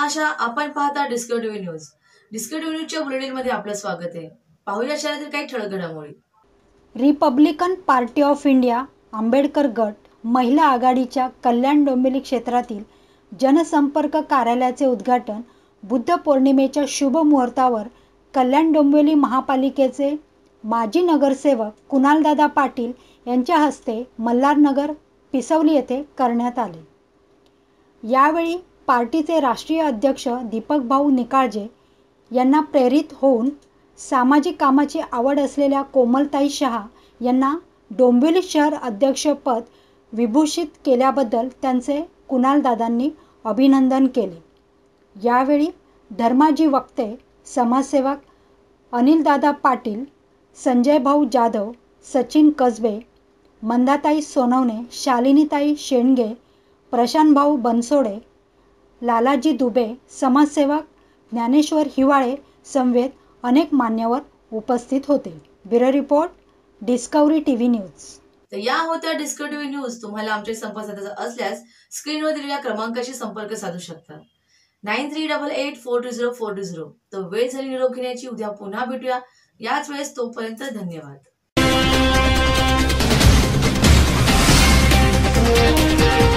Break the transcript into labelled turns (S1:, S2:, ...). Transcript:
S1: आशा, आपण पाहता discovery news. Discovery न्यूजच्या बुलेटिनमध्ये आपलं स्वागत आहे. पाहूया शहरातील काही ठळक घडामोडी.
S2: Republican Party of India Ambedkar गट महिला आघाडीच्या कल्याण डोंबिवली क्षेत्रातील जनसंपर्क कार्यालयाचे उद्घाटन बुद्ध पौर्णिमेच्या शुभ मुहूर्तावर कल्याण डोंबिवली महापालिकेचे माजी नगरसेवक कुणालदादा पाटील यांच्या हस्ते मल्हारनगर पिसवली येथे करण्यात आले. यावेळी पार्टीचे राष्ट्रीय अध्यक्ष दीपक भाऊ निकाळजे यांना प्रेरित होऊन सामाजिक कामाची आवड असलेल्या कोमलताई शहा यांना डोंबिवली शहर अध्यक्षपद विभूषित केल्याबद्दल त्यांचे कुणालदादांनी अभिनंदन केले. यावेळी धर्माजी वक्ते, समाजसेवक अनिलदादा पाटील, संजय भाऊ जाधव, सचिन कसबे, मंदाताई सोनवणे, शालिनीताई शेंडगे, प्रशांत भाऊ बनसोडे, लालाजी दुबे, समाजसेवक ज्ञानेश्वर हिवाळे समवेत अनेक मान्यवर उपस्थित होते. Bureau report, discovery TV news.
S1: तर या होत्या डिस्कव्हरी न्यूज. तुम्हाला आमचे संपर्क साधायचा असल्यास स्क्रीनवर दिलेल्या क्रमांकाशी संपर्क साधू शकता. 9388420420. तर वेळ झाली निरोप घेण्याची. उद्या पुन्हा भेटूया याच वेळेस. तोपर्यंत धन्यवाद.